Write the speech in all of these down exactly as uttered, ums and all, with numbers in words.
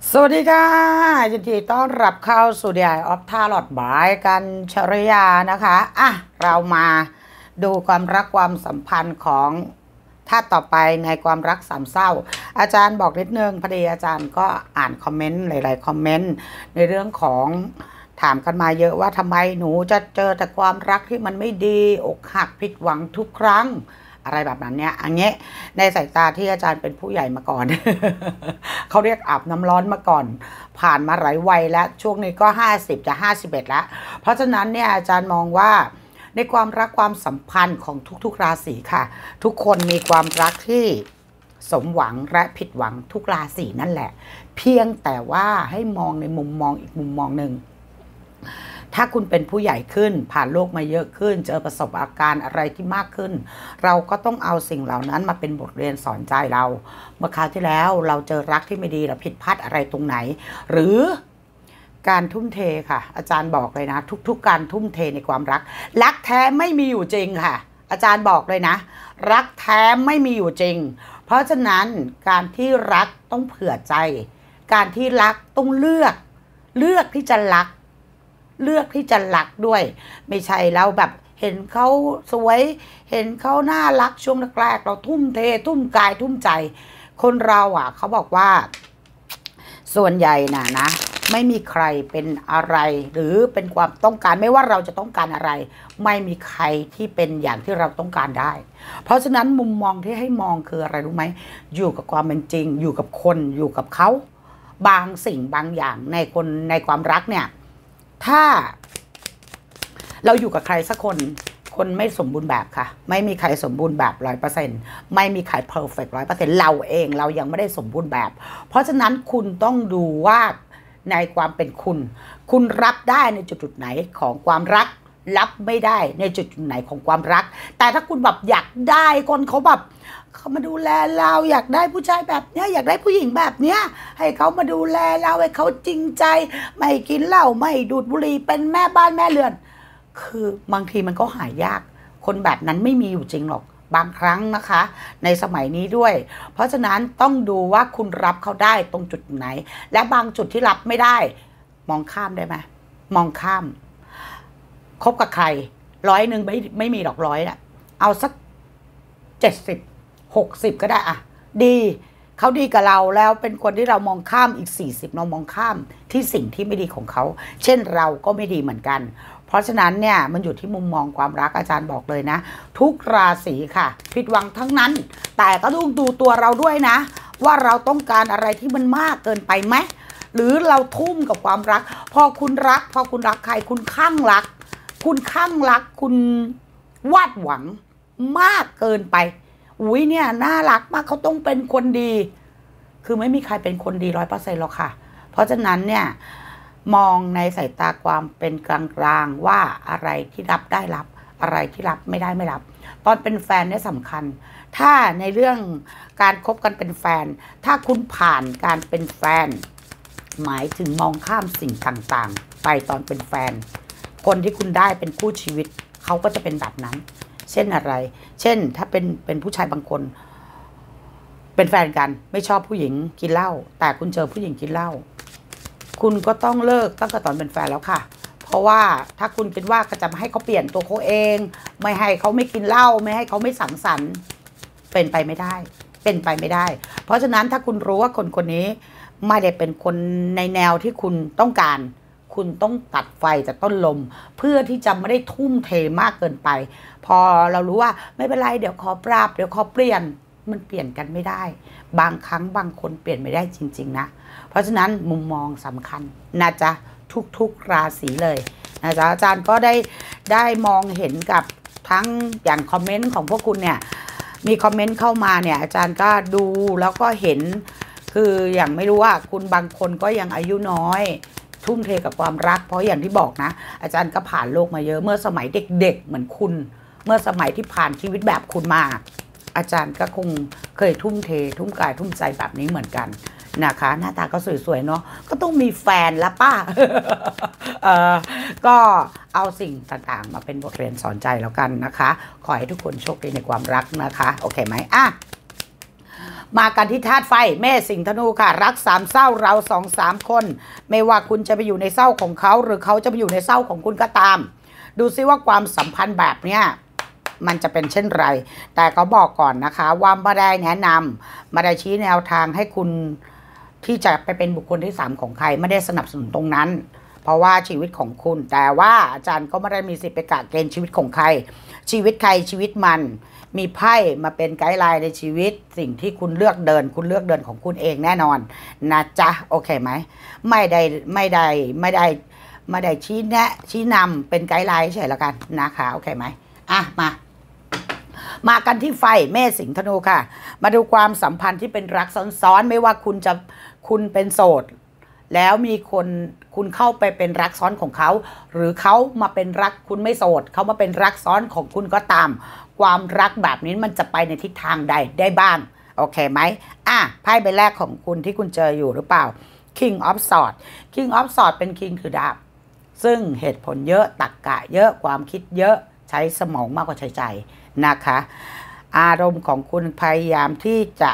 สวัสดีค่ะยินดีต้อนรับเข้าสู่ The Eye of Tarot บายกันชรยานะคะอ่ะเรามาดูความรักความสัมพันธ์ของท่าต่อไปในความรักสามเศร้าอาจารย์บอกนิดนึงพอดีอาจารย์ก็อ่านคอมเมนต์หลายๆคอมเมนต์ในเรื่องของถามกันมาเยอะว่าทำไมหนูจะเจอแต่ความรักที่มันไม่ดีอกหักผิดหวังทุกครั้งอะไรแบบนั้นเนี่ยอันนี้ในสายตาที่อาจารย์เป็นผู้ใหญ่มาก่อน เขาเรียกอาบน้ำร้อนมาก่อนผ่านมาหลายวัยแล้วช่วงนี้ก็ห้าสิบจะห้าสิบเอ็ดแล้วเพราะฉะนั้นเนี่ยอาจารย์มองว่าในความรักความสัมพันธ์ของทุกๆราศีค่ะทุกคนมีความรักที่สมหวังและผิดหวังทุกราศีนั่นแหละเพียงแต่ว่าให้มองในมุมมองอีกมุมมองหนึ่งถ้าคุณเป็นผู้ใหญ่ขึ้นผ่านโลกมาเยอะขึ้นเจอประสบอาการอะไรที่มากขึ้นเราก็ต้องเอาสิ่งเหล่านั้นมาเป็นบทเรียนสอนใจเราเมื่อคราวที่แล้วเราเจอรักที่ไม่ดีเราผิดพลาดอะไรตรงไหนหรือการทุ่มเทค่ะอาจารย์บอกเลยนะทุกๆการทุ่มเทในความรักรักแท้ไม่มีอยู่จริงค่ะอาจารย์บอกเลยนะรักแท้ไม่มีอยู่จริงเพราะฉะนั้นการที่รักต้องเผื่อใจการที่รักต้องเลือกเลือกที่จะรักเลือกที่จะรักด้วยไม่ใช่เราแบบเห็นเขาสวยเห็นเขาน่ารักช่วงแรกๆเราทุ่มเททุ่มกายทุ่มใจคนเราอ่ะเขาบอกว่าส่วนใหญ่น่ะนะไม่มีใครเป็นอะไรหรือเป็นความต้องการไม่ว่าเราจะต้องการอะไรไม่มีใครที่เป็นอย่างที่เราต้องการได้เพราะฉะนั้นมุมมองที่ให้มองคืออะไรรู้ไหมอยู่กับความเป็นจริงอยู่กับคนอยู่กับเขาบางสิ่งบางอย่างในคนในความรักเนี่ยถ้าเราอยู่กับใครสักคนคนไม่สมบูรณ์แบบค่ะไม่มีใครสมบูรณ์แบบร้อยเปอร์เซ็นต์ไม่มีใครเพอร์เฟกต์ร้อยเปอร์เซ็นต์เราเองเรายังไม่ได้สมบูรณ์แบบเพราะฉะนั้นคุณต้องดูว่าในความเป็นคุณคุณรับได้ในจุดๆไหนของความรักรับไม่ได้ในจุดๆไหนของความรักแต่ถ้าคุณแบบอยากได้คนเขาแบบเขามาดูแลเราอยากได้ผู้ชายแบบเนี้ยอยากได้ผู้หญิงแบบเนี้ยให้เขามาดูแลเราให้เขาจริงใจไม่กินเหล้าไม่ดูดบุหรี่เป็นแม่บ้านแม่เรือนคือบางทีมันก็หายากคนแบบนั้นไม่มีอยู่จริงหรอกบางครั้งนะคะในสมัยนี้ด้วยเพราะฉะนั้นต้องดูว่าคุณรับเขาได้ตรงจุดไหนและบางจุดที่รับไม่ได้มองข้ามได้ไหมมองข้ามคบกับใครร้อยหนึ่งไม่ไม่มีหรอกร้อยน่ะเอาสักเจ็ดสิบหกสิบก็ได้อะดีเขาดีกับเราแล้วเป็นคนที่เรามองข้ามอีกสี่สิบเรามองข้ามที่สิ่งที่ไม่ดีของเขาเช่นเราก็ไม่ดีเหมือนกันเพราะฉะนั้นเนี่ยมันอยู่ที่มุมมองความรักอาจารย์บอกเลยนะทุกราศีค่ะผิดหวังทั้งนั้นแต่ก็ต้องดูตัวเราด้วยนะว่าเราต้องการอะไรที่มันมากเกินไปไหมหรือเราทุ่มกับความรักพอคุณรักพอคุณรักใครคุณคลั่งรักคุณคลั่งรักคุณวาดหวังมากเกินไปอุ้ยเนี่ยน่ารักมากเขาต้องเป็นคนดีคือไม่มีใครเป็นคนดีร้อยเปอร์เซ็นต์หรอกค่ะเพราะฉะนั้นเนี่ยมองในสายตาความเป็นกลางๆว่าอะไรที่รับได้รับอะไรที่รับไม่ได้ไม่รับตอนเป็นแฟนเนี่ยสำคัญถ้าในเรื่องการคบกันเป็นแฟนถ้าคุณผ่านการเป็นแฟนหมายถึงมองข้ามสิ่งต่างๆไปตอนเป็นแฟนคนที่คุณได้เป็นคู่ชีวิตเขาก็จะเป็นแบบนั้นเช่นอะไรเช่นถ้าเป็นเป็นผู้ชายบางคนเป็นแฟนกันไม่ชอบผู้หญิงกินเหล้าแต่คุณเจอผู้หญิงกินเหล้าคุณก็ต้องเลิกตั้งแต่ตอนเป็นแฟนแล้วค่ะเพราะว่าถ้าคุณคิดว่าจะให้เขาเปลี่ยนตัวเขาเองไม่ให้เขาไม่กินเหล้าไม่ให้เขาไม่สังสรรค์เป็นไปไม่ได้เป็นไปไม่ได้เพราะฉะนั้นถ้าคุณรู้ว่าคนคนนี้ไม่ได้เป็นคนในแนวที่คุณต้องการคุณต้องตัดไฟจากต้นลมเพื่อที่จะไม่ได้ทุ่มเทมากเกินไปพอเรารู้ว่าไม่เป็นไรเดี๋ยวขอปรับเดี๋ยวขอเปลี่ยนมันเปลี่ยนกันไม่ได้บางครั้งบางคนเปลี่ยนไม่ได้จริงๆนะเพราะฉะนั้นมุมมองสำคัญนะจ๊ะทุกๆราศีเลยนะจ๊ะอาจารย์ก็ได้ได้มองเห็นกับทั้งอย่างคอมเมนต์ของพวกคุณเนี่ยมีคอมเมนต์เข้ามาเนี่ยอาจารย์ก็ดูแล้วก็เห็นคืออย่างไม่รู้ว่าคุณบางคนก็ยังอายุน้อยทุ่มเทกับความรักเพราะอย่างที่บอกนะอาจารย์ก็ผ่านโลกมาเยอะเมื่อสมัยเด็กๆเหมือนคุณเมื่อสมัยที่ผ่านชีวิตแบบคุณมาอาจารย์ก็คงเคยทุ่มเททุ่มกายทุ่มใจแบบนี้เหมือนกันนะคะหน้าตาก็สวยๆเนาะก็ต้องมีแฟนละป้า เออก็เอาสิ่งต่างๆมาเป็นบทเรียนสอนใจแล้วกันนะคะขอให้ทุกคนโชคดีในความรักนะคะโอเคไหมอ่ะมากันที่ธาตุไฟเมษสิงห์ธนูค่ะรักสามเศร้าเราสองสามคนไม่ว่าคุณจะไปอยู่ในเศร้าของเขาหรือเขาจะไปอยู่ในเศร้าของคุณก็ตามดูซิว่าความสัมพันธ์แบบเนี้ยมันจะเป็นเช่นไรแต่เขาบอกก่อนนะคะว่าไม่ได้แนะนำไม่ได้ชี้แนวทางให้คุณที่จะไปเป็นบุคคลที่สามของใครไม่ได้สนับสนุนตรงนั้นเพราะว่าชีวิตของคุณแต่ว่าอาจารย์ก็ไม่ได้มีสิทธิ์ไปกะเกณฑ์ชีวิตของใครชีวิตใครชีวิตมันมีไพ่มาเป็นไกด์ไลน์ในชีวิตสิ่งที่คุณเลือกเดินคุณเลือกเดินของคุณเองแน่นอนนะจ๊ะโอเคไหมไม่ได้ไม่ได้ไม่ได้ไม่ได้ชี้แนะชี้นำเป็นไกด์ไลน์เฉยแล้วกันนะคะโอเคไหมอ่ะมามากันที่ไฟเมษสิงห์ธนูค่ะมาดูความสัมพันธ์ที่เป็นรักซ้อนๆไม่ว่าคุณจะคุณเป็นโสดแล้วมีคนคุณเข้าไปเป็นรักซ้อนของเขาหรือเขามาเป็นรักคุณไม่โสดเขามาเป็นรักซ้อนของคุณก็ตามความรักแบบนี้มันจะไปในทิศทางใดได้บ้างโอเคไหมอ่ะไพ่ใบแรกของคุณที่คุณเจออยู่หรือเปล่า King of Swords King of Swords เป็น King คือดาบซึ่งเหตุผลเยอะตรรกะเยอะความคิดเยอะใช้สมองมากกว่าใช้ใจนะคะอารมณ์ของคุณพยายามที่จะ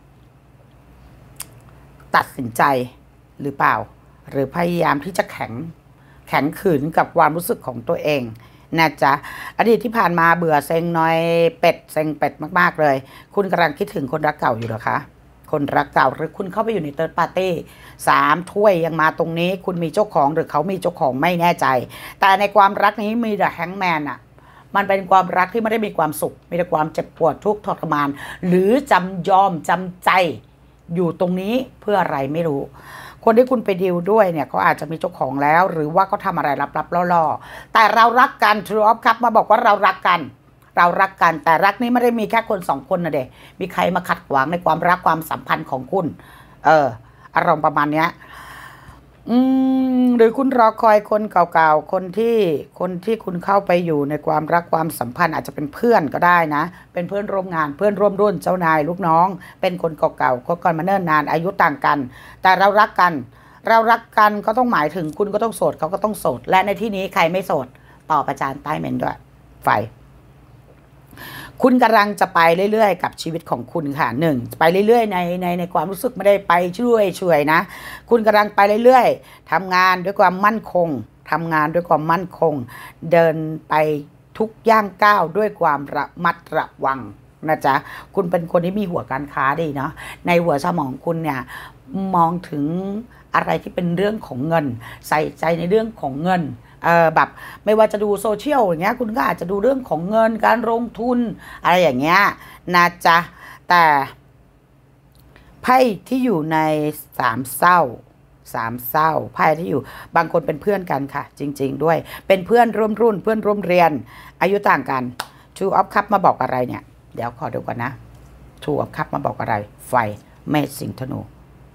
ตัดสินใจหรือเปล่าหรือพยายามที่จะแข็งแข็งขืนกับความรู้สึกของตัวเองนะจ๊ะอดีตที่ผ่านมาเบื่อเซ็งน้อยเป็ดเซ็งเป็ดมากๆเลยคุณกำลังคิดถึงคนรักเก่าอยู่หรอคะคนรักเก่าหรือคุณเข้าไปอยู่ในเติร์ดปาร์ตี้สามถ้วยยังมาตรงนี้คุณมีเจ้าของหรือเขามีเจ้าของไม่แน่ใจแต่ในความรักนี้มีแต่แฮงแมนอะมันเป็นความรักที่ไม่ได้มีความสุขมีแต่ความเจ็บปวดทุกข์ทรมานหรือจำยอมจำใจอยู่ตรงนี้เพื่ออะไรไม่รู้คนที่คุณไปดีลด้วยเนี่ยเขาอาจจะมีเจ้าของแล้วหรือว่าเขาทำอะไรลับๆล่อๆแต่เรารักกัน True of Cup มาบอกว่าเรารักกันเรารักกันแต่รักนี้ไม่ได้มีแค่คนสองคนนะเด็กมีใครมาขัดขวางในความรักความสัมพันธ์ของคุณเอออารมณ์ประมาณเนี้ยอืมหรือคุณรอคอยคนเก่าๆคนที่คนที่คุณเข้าไปอยู่ในความรักความสัมพันธ์อาจจะเป็นเพื่อนก็ได้นะเป็นเพื่อนร่วมงานเพื่อนร่วมรุ่นเจ้านายลูกน้องเป็นคนเก่าๆคบกันมาเนิ่นนานอายุต่างกันแต่เรารักกันเรารักกันก็ต้องหมายถึงคุณก็ต้องโสดเขาก็ต้องโสดและในที่นี้ใครไม่โสดตอบอาจารย์ใต้เมนด้วยไฟคุณกำลังจะไปเรื่อยๆกับชีวิตของคุณค่ะหนึ่งไปเรื่อยๆในในในความรู้สึกไม่ได้ไปช่วยช่วยนะคุณกำลังไปเรื่อยๆทำงานด้วยความมั่นคงทำงานด้วยความมั่นคงเดินไปทุกย่างก้าวด้วยความระมัดระวังนะจ๊ะคุณเป็นคนที่มีหัวการค้าดีเนาะในหัวสมองคุณเนี่ยมองถึงอะไรที่เป็นเรื่องของเงินใส่ใจในเรื่องของเงินเออแบบไม่ว่าจะดูโซเชียลอย่างเงี้ยคุณก็อาจจะดูเรื่องของเงินการลงทุนอะไรอย่างเงี้ยนะจ๊ะแต่ไพ่ที่อยู่ในสามเศร้าสามเศร้าไพ่ที่อยู่บางคนเป็นเพื่อนกันค่ะจริงๆด้วยเป็นเพื่อนร่วมรุ่นเพื่อนร่วมเรียนอายุต่างกัน Two of Cup มาบอกอะไรเนี่ยเดี๋ยวขอดูก่อนนะ Two of Cup มาบอกอะไรไฟเมษสิงห์ธนู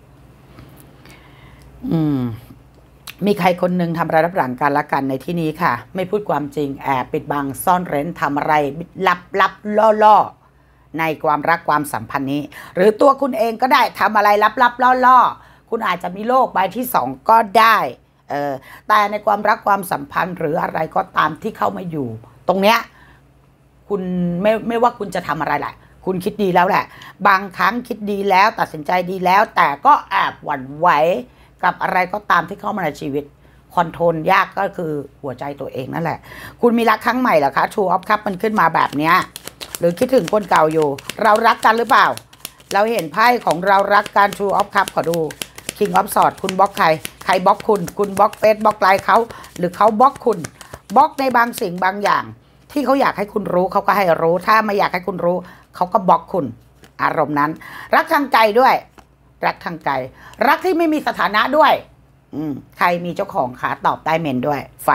อืมมีใครคนหนึ่งทำอะไรรับหลังกันละกันในที่นี้ค่ะไม่พูดความจริงแอบปิดบังซ่อนเร้นทำอะไรลับลับล่อล่อในความรักความสัมพันธ์นี้หรือตัวคุณเองก็ได้ทำอะไรลับลับล่อล่อคุณอาจจะมีโลกใบที่สองก็ได้เออแต่ในความรักความสัมพันธ์หรืออะไรก็ตามที่เข้ามาอยู่ตรงเนี้ยคุณไม่ไม่ว่าคุณจะทำอะไรแหละคุณคิดดีแล้วแหละบางครั้งคิดดีแล้วตัดสินใจดีแล้วแต่ก็แอบหวั่นไหวกับอะไรก็ตามที่เข้ามาในชีวิตคอนโทรลยากก็คือหัวใจตัวเองนั่นแหละคุณมีรักครั้งใหม่เหรอคะ Two of Cup มันขึ้นมาแบบเนี้ยหรือคิดถึงคนเก่าอยู่เรารักกันหรือเปล่าเราเห็นไพ่ของเรารักกัน Two of Cup ขอดู King of Swords คุณบล็อกใครใครบล็อกคุณคุณบล็อกเฟซบล็อกไลน์เขาหรือเขาบล็อกคุณบล็อกในบางสิ่งบางอย่างที่เขาอยากให้คุณรู้เขาก็ให้รู้ถ้าไม่อยากให้คุณรู้เขาก็บล็อกคุณอารมณ์นั้นรักทางใจด้วยรักทางไกลรักที่ไม่มีสถานะด้วยอืมใครมีเจ้าของขาตอบใต้เมนด้วยไฟ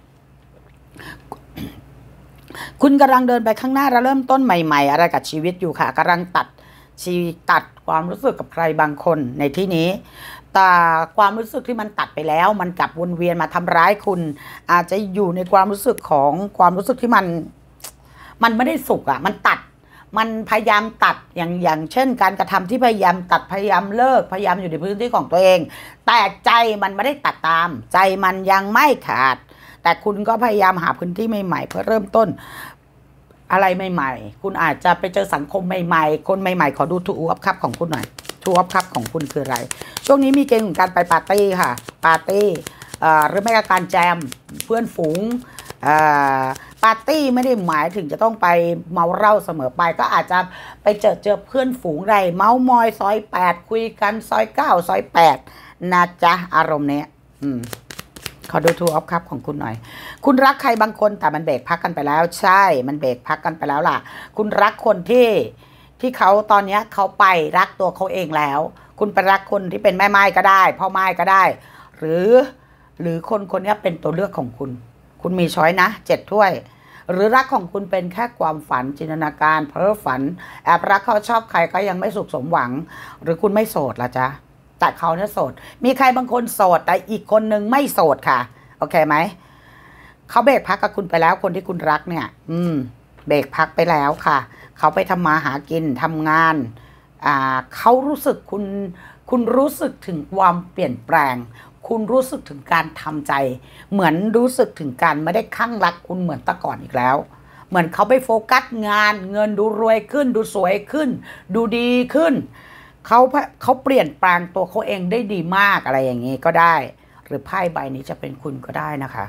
คุณกำลังเดินไปข้างหน้าแล้วเริ่มต้นใหม่ๆอะไรกับชีวิตอยู่ค่ะกำลังตัดชีตัดความรู้สึกกับใครบางคนในที่นี้แต่ความรู้สึกที่มันตัดไปแล้วมันกลับวนเวียนมาทำร้ายคุณอาจจะอยู่ในความรู้สึกของความรู้สึกที่มันมันไม่ได้สุขอ่ะมันตัดมันพยายามตัดอย่างอย่างเช่นการกระทำที่พยายามตัดพยายามเลิกพยายามอยู่ในพื้นที่ของตัวเองแต่ใจมันไม่ได้ตัดตามใจมันยังไม่ขาดแต่คุณก็พยายามหาพื้นที่ใหม่ๆเพื่อเริ่มต้นอะไรใหม่ๆคุณอาจจะไปเจอสังคมใหม่ๆคนใหม่ๆขอดูทูอัพคัพของคุณหน่อยทูอัพคัพของคุณคืออะไรช่วงนี้มีเกณฑ์ของการไปปาร์ตี้ค่ะปาร์ตี้หรือไม่ก็การแจมเพื่อนฝูงปาร์ตี้ไม่ได้หมายถึงจะต้องไปเมาเหล้าเสมอไปก็อาจจะไปเจอเจอเพื่อนฝูงไรเมามอยซอยแปดคุยกันซอยเก้าซอยแปดนะจ๊ะอารมณ์เนี้ยอืมขอดูทูออฟคัพของคุณหน่อยคุณรักใครบางคนแต่มันเบรกพักกันไปแล้วใช่มันเบรกพักกันไปแล้วล่ะคุณรักคนที่ที่เขาตอนนี้เขาไปรักตัวเขาเองแล้วคุณไปรักคนที่เป็นแม่ไม้ก็ได้พ่อไม้ก็ได้หรือหรือคนคนนี้เป็นตัวเลือกของคุณคุณมีช้อยนะเจ็ดถ้วยหรือรักของคุณเป็นแค่ความฝันจินตนาการเพ้อฝันแอบรักเขาชอบใครก็ยังไม่สุขสมหวังหรือคุณไม่โสดล่ะจ๊ะแต่เขาเนี่ยโสดมีใครบางคนโสดแต่อีกคนนึงไม่โสดค่ะโอเคไหมเขาเบรกพักกับคุณไปแล้วคนที่คุณรักเนี่ยอืมเบรกพักไปแล้วค่ะเขาไปทำมาหากินทำงานอ่าเขารู้สึกคุณคุณรู้สึกถึงความเปลี่ยนแปลงคุณรู้สึกถึงการทำใจเหมือนรู้สึกถึงการไม่ได้คลั่งรักคุณเหมือนแต่ก่อนอีกแล้วเหมือนเขาไปโฟกัสงานเงินดูรวยขึ้นดูสวยขึ้นดูดีขึ้นเขาเขาเปลี่ยนแปลงตัวเขาเองได้ดีมากอะไรอย่างนี้ก็ได้หรือไพ่ใบนี้จะเป็นคุณก็ได้นะคะ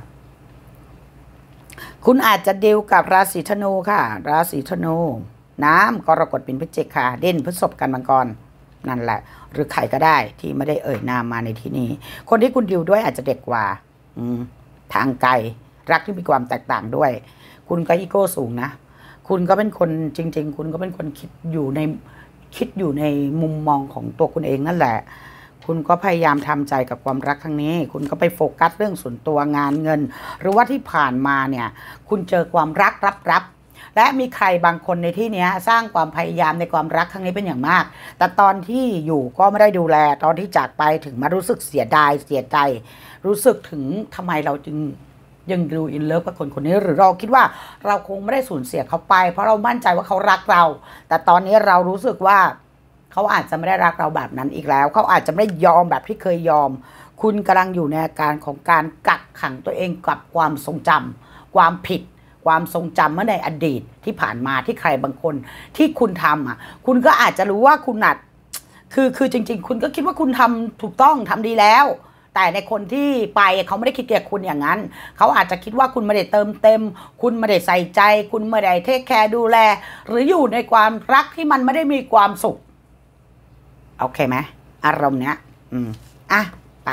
คุณอาจจะดีลกับราศีธนูค่ะราศีธนูน้ำกรกฎเป็นพฤศจิกค่ะเด่นพฤษภกันมังกรนั่นแหละหรือใครก็ได้ที่ไม่ได้เอ่ยนามมาในที่นี้คนที่คุณดิวด้วยอาจจะเด็กกว่าทางไกลรักที่มีความแตกต่างด้วยคุณก็อีโก้สูงนะคุณก็เป็นคนจริงๆคุณก็เป็นคนคิดอยู่ในคิดอยู่ในมุมมองของตัวคุณเองนั่นแหละคุณก็พยายามทำใจกับความรักครั้งนี้คุณก็ไปโฟกัสเรื่องส่วนตัวงานเงินหรือว่าที่ผ่านมาเนี่ยคุณเจอความรักรับๆและมีใครบางคนในที่นี้สร้างความพยายามในความรักครั้งนี้เป็นอย่างมากแต่ตอนที่อยู่ก็ไม่ได้ดูแลตอนที่จากไปถึงมารู้สึกเสียดายเสียใจรู้สึกถึงทำไมเราจึงยังดูอินเลิฟกับคนคนนี้หรือเราคิดว่าเราคงไม่ได้สูญเสียเขาไปเพราะเรามั่นใจว่าเขารักเราแต่ตอนนี้เรารู้สึกว่าเขาอาจจะไม่ได้รักเราแบบนั้นอีกแล้วเขาอาจจะไม่ได้ยอมแบบที่เคยยอมคุณกำลังอยู่ในอาการของการกักขังตัวเองกับความทรงจำความผิดความทรงจำเมื่อในอดีตที่ผ่านมาที่ใครบางคนที่คุณทำอ่ะคุณก็อาจจะรู้ว่าคุณนัดคือคือจริงๆคุณก็คิดว่าคุณทำถูกต้องทำดีแล้วแต่ในคนที่ไปเขาไม่ได้คิดเกี่ยวกับคุณอย่างนั้นเขาอาจจะคิดว่าคุณไม่ได้เติมเต็มคุณไม่ได้ใส่ใจคุณไม่ได้เทคแคร์ดูแลหรืออยู่ในความรักที่มันไม่ได้มีความสุขโอเคไหมอารมณ์เนี้ยอืมอ่ะไป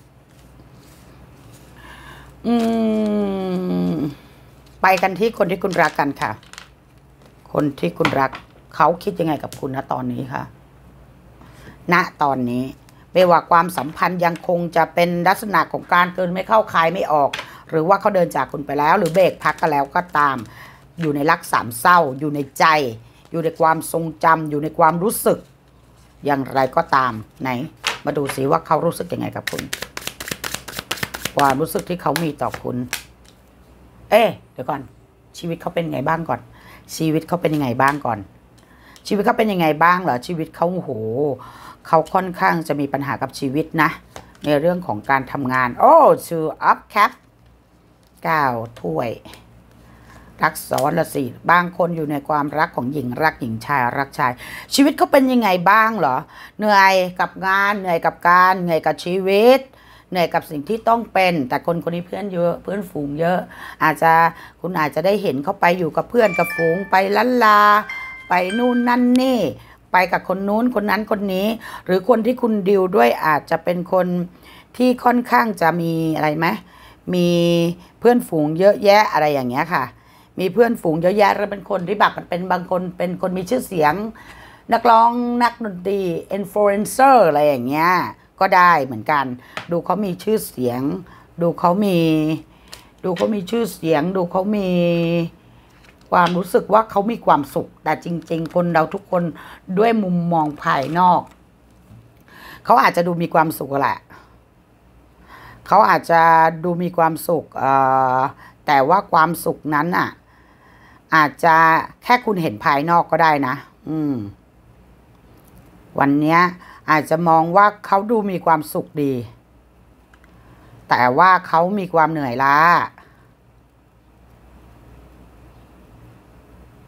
อืมไปกันที่คนที่คุณรักกันค่ะคนที่คุณรักเขาคิดยังไงกับคุณณตอนนี้ค่ะณตอนนี้ไม่ว่าความสัมพันธ์ยังคงจะเป็นลักษณะของการเกินไม่เข้าคายไม่ออกหรือว่าเขาเดินจากคุณไปแล้วหรือเบรกพักกันแล้วก็ตามอยู่ในรักสามเศร้าอยู่ในใจอยู่ในความทรงจำอยู่ในความรู้สึกอย่างไรก็ตามไหนมาดูสิว่าเขารู้สึกยังไงกับคุณความรู้สึกที่เขามีต่อคุณเอ๊ะเดี๋ยวก่อนชีวิตเขาเป็นยังไงบ้างก่อนชีวิตเขาเป็นยังไงบ้างก่อนชีวิตเขาเป็นยังไงบ้างเหรอชีวิตเขาโอ้โหเขาค่อนข้างจะมีปัญหากับชีวิตนะในเรื่องของการทำงานโอ้ชูอัพแคปเก้าถ้วยรักซ้อนละสิบางคนอยู่ในความรักของหญิงรักหญิงชายรักชายชีวิตเขาเป็นยังไงบ้างเหรอเหนื่อยกับงานเหนื่อยกับการเหนื่อยกับชีวิตเหนื่อยกับสิ่งที่ต้องเป็นแต่คนคนนี้เพื่อนเยอะเพื่อนฝูงเยอะอาจจะคุณอาจจะได้เห็นเขาไปอยู่กับเพื่อนกับฝูงไปล้านลาไปนู่นนั่นนี่ไปกับคนนู้นคนนั้นคนนี้หรือคนที่คุณดิวด้วยอาจจะเป็นคนที่ค่อนข้างจะมีอะไรไหมมีเพื่อนฝูงเยอะแยะอะไรอย่างเงี้ยค่ะมีเพื่อนฝูงเยอะแยะแล้วเป็นคนที่แบบเป็นบางคนเป็นคนมีชื่อเสียงนักร้องนักดนตรีอินฟลูเอนเซอร์อะไรอย่างเงี้ยก็ได้เหมือนกันดูเขามีชื่อเสียงดูเขามีดูเขามีชื่อเสียงดูเขามีความรู้สึกว่าเขามีความสุขแต่จริงๆคนเราทุกคนด้วยมุมมองภายนอกเขาอาจจะดูมีความสุขแหละเขาอาจจะดูมีความสุขแต่ว่าความสุขนั้นอ่ะอาจจะแค่คุณเห็นภายนอกก็ได้นะอืมวันนี้อาจจะมองว่าเขาดูมีความสุขดีแต่ว่าเขามีความเหนื่อยล้า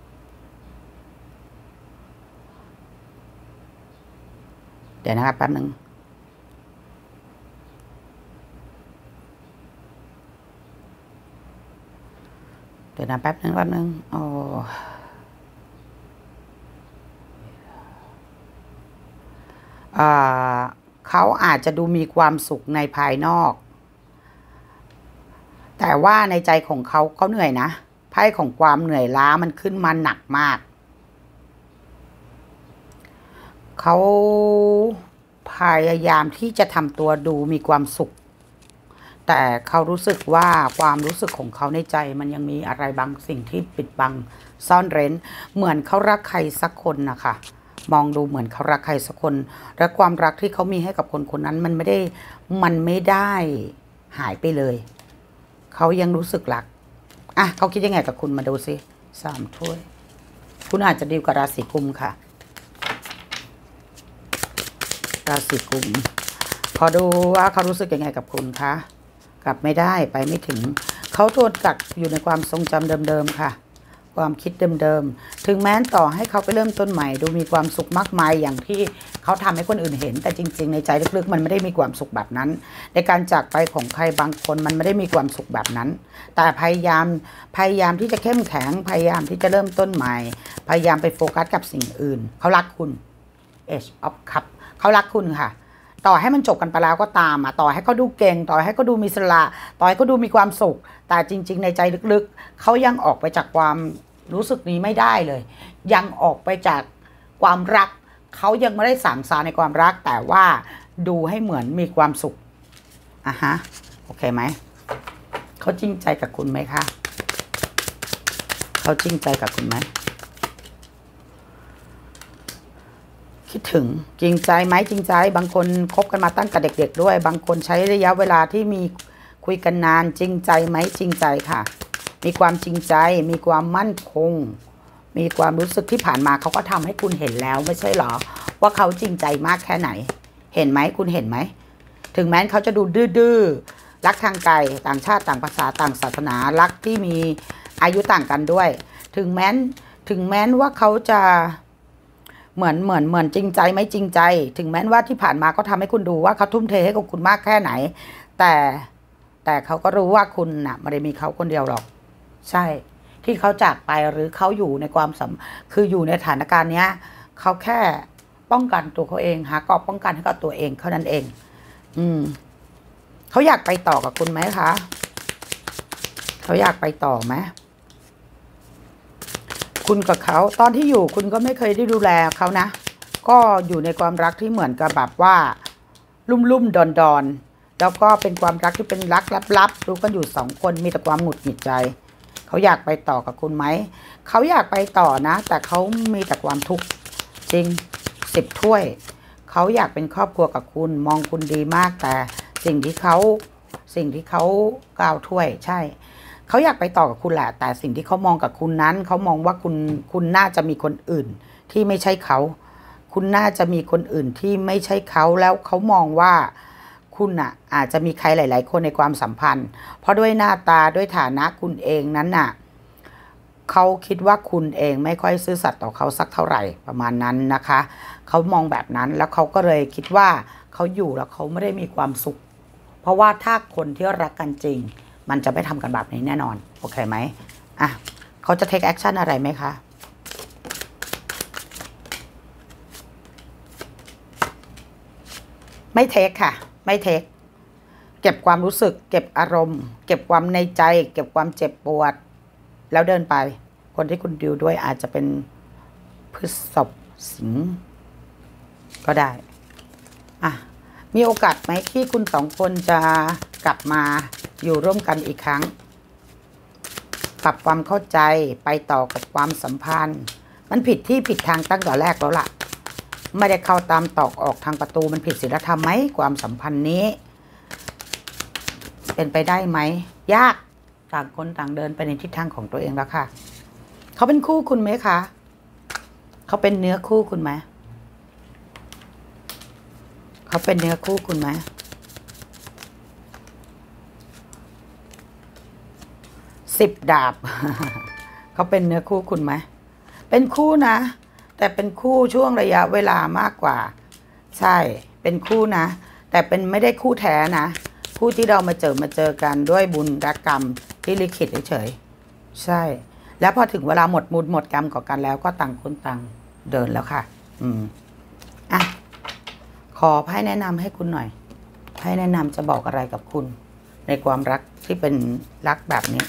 เดี๋ยวนะครับแป๊บนึงเดี๋ยวนะแป๊บนึงแป๊บนึงโอ้อ่าเขาอาจจะดูมีความสุขในภายนอกแต่ว่าในใจของเขาเขาเหนื่อยนะไพ่ของความเหนื่อยล้ามันขึ้นมาหนักมากเขาพยายามที่จะทำตัวดูมีความสุขแต่เขารู้สึกว่าความรู้สึกของเขาในใจมันยังมีอะไรบางสิ่งที่ปิดบังซ่อนเร้นเหมือนเขารักใครสักคนนะคะมองดูเหมือนเขารักใครสักคนและความรักที่เขามีให้กับคนคนนั้นมันไม่ได้มันไม่ได้หายไปเลยเขายังรู้สึกรักอ่ะเขาคิดยังไงกับคุณมาดูสิสามถ้วยคุณอาจจะดีลกับราศีกุมค่ะราศีกุมขอดูว่าเขารู้สึกยังไงกับคุณคะกลับไม่ได้ไปไม่ถึงเขาโดนกักอยู่ในความทรงจำเดิมๆค่ะความคิดเดิมๆถึงแม้ต่อให้เขาไปเริ่มต้นใหม่ดูมีความสุขมากมายอย่างที่เขาทำให้คนอื่นเห็นแต่จริงๆในใจลึกๆมันไม่ได้มีความสุขแบบนั้นในการจากไปของใครบางคนมันไม่ได้มีความสุขแบบนั้นแต่พยายามพยายามที่จะเข้มแข็งพยายามที่จะเริ่มต้นใหม่พยายามไปโฟกัสกับสิ่งอื่นเขารักคุณ Ace of Cups เขารักคุณค่ะต่อให้มันจบกันไปแล้วก็ตามอ่ะต่อให้เขาดูเก่งต่อให้เขาดูมีสละต่อให้เขาดูมีความสุขแต่จริงๆในใจลึกๆเขายังออกไปจากความรู้สึกนี้ไม่ได้เลยยังออกไปจากความรักเขายังไม่ได้สานสารในความรักแต่ว่าดูให้เหมือนมีความสุขอ่ะฮะโอเคไหมเขาจริงใจกับคุณไหมคะเขาจริงใจกับคุณไหมคิดถึงจริงใจไหมจริงใจบางคนคบกันมาตั้งแต่เด็กๆด้วยบางคนใช้ระยะเวลาที่มีคุยกันนานจริงใจไหมจริงใจค่ะมีความจริงใจมีความมั่นคงมีความรู้สึกที่ผ่านมาเขาก็ทำให้คุณเห็นแล้วไม่ใช่หรอว่าเขาจริงใจมากแค่ไหนเห็นไหมคุณเห็นไหมถึงแม้เขาจะดูดื้อๆรักทางไกลต่างชาติต่างภาษาต่างศาสนารักที่มีอายุต่างกันด้วยถึงแม้ถึงแม้ว่าเขาจะเหมือนเหมือนเหมือนจริงใจไม่จริงใจถึงแม้ว่าที่ผ่านมาก็ทำให้คุณดูว่าเขาทุ่มเทให้กับคุณมากแค่ไหนแต่แต่เขาก็รู้ว่าคุณน่ะไม่ได้มีเขาคนเดียวหรอกใช่ที่เขาจากไปหรือเขาอยู่ในความสัมคืออยู่ในสถานการณ์เนี้ยเขาแค่ป้องกันตัวเขาเองหากอบป้องกันให้กับตัวเองเท่านั้นเองอืมเขาอยากไปต่อกับคุณไหมคะเขาอยากไปต่อไหมคุณกับเขาตอนที่อยู่คุณก็ไม่เคยได้ดูแลเขานะก็อยู่ในความรักที่เหมือนกับแบบว่าลุ่มลุ่มดอนดอนแล้วก็เป็นความรักที่เป็นรักลับๆรู้กันอยู่สองคนมีแต่ความหงุดหงิดใจเขาอยากไปต่อกับคุณไหมเขาอยากไปต่อนะแต่เขามีแต่ความทุกข์จริงสิบถ้วยเขาอยากเป็นครอบครัวกับคุณมองคุณดีมากแต่สิ่งที่เขาสิ่งที่เขากล่าวถ้วยใช่เขาอยากไปต่อกับคุณแหละแต่สิ่งที่เขามองกับคุณนั้นเขามองว่าคุณคุณน่าจะมีคนอื่นที่ไม่ใช่เขาคุณน่าจะมีคนอื่นที่ไม่ใช่เขาแล้วเขามองว่าคุณน่ะอาจจะมีใครหลายๆคนในความสัมพันธ์เพราะด้วยหน้าตาด้วยฐานะคุณเองนั้นน่ะเขาคิดว่าคุณเองไม่ค่อยซื่อสัตย์ต่อเขาสักเท่าไหร่ประมาณนั้นนะคะเขามองแบบนั้นแล้วเขาก็เลยคิดว่าเขาอยู่แล้วเขาไม่ได้มีความสุขเพราะว่าถ้าคนที่รักกันจริงมันจะไม่ทำกันแบบนี้แน่นอนโอเคไหมอ่ะเขาจะ take action อะไรไหมคะไม่เทคค่ะไม่เทคเก็บความรู้สึกเก็บอารมณ์เก็บความในใจเก็บความเจ็บปวดแล้วเดินไปคนที่คุณดิวด้วยอาจจะเป็นพฤษภสิงห์ก็ได้อ่ะมีโอกาสไหมที่คุณสองคนจะกลับมาอยู่ร่วมกันอีกครั้งปรับความเข้าใจไปต่อกับความสัมพันธ์มันผิดที่ผิดทางตั้งแต่แรกแล้วล่ะไม่ได้เข้าตามตอกออกทางประตูมันผิดศีลธรรมไหมความสัมพันธ์นี้เป็นไปได้ไหมยากต่างคนต่างเดินไปในทิศทางของตัวเองแล้วค่ะเขาเป็นคู่คุณไหมคะเขาเป็นเนื้อคู่คุณไหมเขาเป็นเนื้อคู่คุณไหมสิบดาบ เขาเป็นเนื้อคู่คุณไหมเป็นคู่นะแต่เป็นคู่ช่วงระยะเวลามากกว่าใช่เป็นคู่นะ แต่เป็นไม่ได้คู่แท้นะคู่ที่เรามาเจอมาเจอกันด้วยบุญรักกรรมที่ลิขิตเฉยๆใช่แล้วพอถึงเวลาหมดบุญหมดกรรมก่อกันแล้วก็ต่างคนต่างเดินแล้วค่ะอืมอ่ะขอไพ่แนะนำให้คุณหน่อยไพ่แนะนำจะบอกอะไรกับคุณ ในความรักที่เป็นรักแบบนี้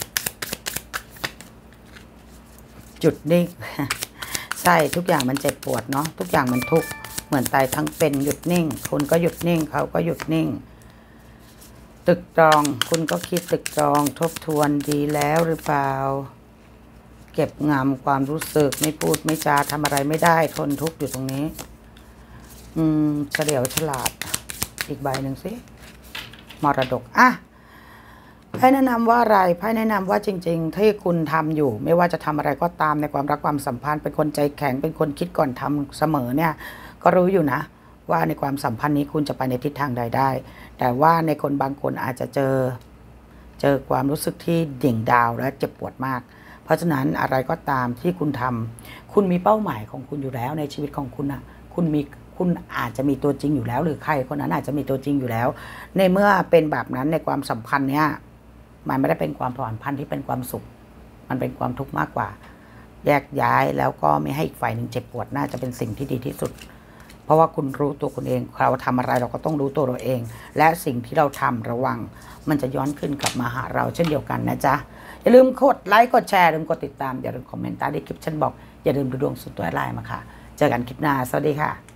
จุดนิ่ง ใช่ทุกอย่างมันเจ็บปวดเนาะทุกอย่างมันทุกข์เหมือนตายทั้งเป็นหยุดนิ่งคุณก็หยุดนิ่งเขาก็หยุดนิ่งตึกตรองคุณก็คิดตึกตรองทบทวนดีแล้วหรือเปล่าเก็บงำความรู้สึกไม่พูดไม่จาทำอะไรไม่ได้ทนทุกข์อยู่ตรงนี้อืมเฉลียวฉลาดอีกใบหนึ่งสิมรดกอ่ะไพ่แนะนำว่าอะไรไพ่แนะนำว่าจริงๆที่คุณทำอยู่ไม่ว่าจะทำอะไรก็ตามในความรักความสัมพันธ์เป็นคนใจแข็งเป็นคนคิดก่อนทำเสมอเนี่ยก็รู้อยู่นะว่าในความสัมพันธ์นี้คุณจะไปในทิศทางใดได้แต่ว่าในคนบางคนอาจจะเจอเจอความรู้สึกที่ดิ่งดาวและเจ็บปวดมากเพราะฉะนั้นอะไรก็ตามที่คุณทำคุณมีเป้าหมายของคุณอยู่แล้วในชีวิตของคุณนะคุณมีคุณอาจจะมีตัวจริงอยู่แล้วหรือใครคนนั้นอาจจะมีตัวจริงอยู่แล้วในเมื่อเป็นแบบนั้นในความสัมพันธ์เนี้ยมันไม่ได้เป็นความสัมพันธ์ที่เป็นความสุขมันเป็นความทุกข์มากกว่าแยกย้ายแล้วก็ไม่ให้อีกฝ่ายหนึ่งเจ็บปวดน่าจะเป็นสิ่งที่ดีที่สุดเพราะว่าคุณรู้ตัวคุณเองเราทำอะไรเราก็ต้องรู้ตัวเราเองและสิ่งที่เราทำระวังมันจะย้อนขึ้นกลับมาหาเราเช่นเดียวกันนะจ๊ะอย่าลืมกดไลค์กดแชร์อย่าลืมกดติดตามอย่าลืมคอมเมนต์ใต้คลิปฉันบอกอย่าลืมดูดวงสุดตัวไลน์มาค่ะเจอกันคลิปหน้าสวัสดีค่ะ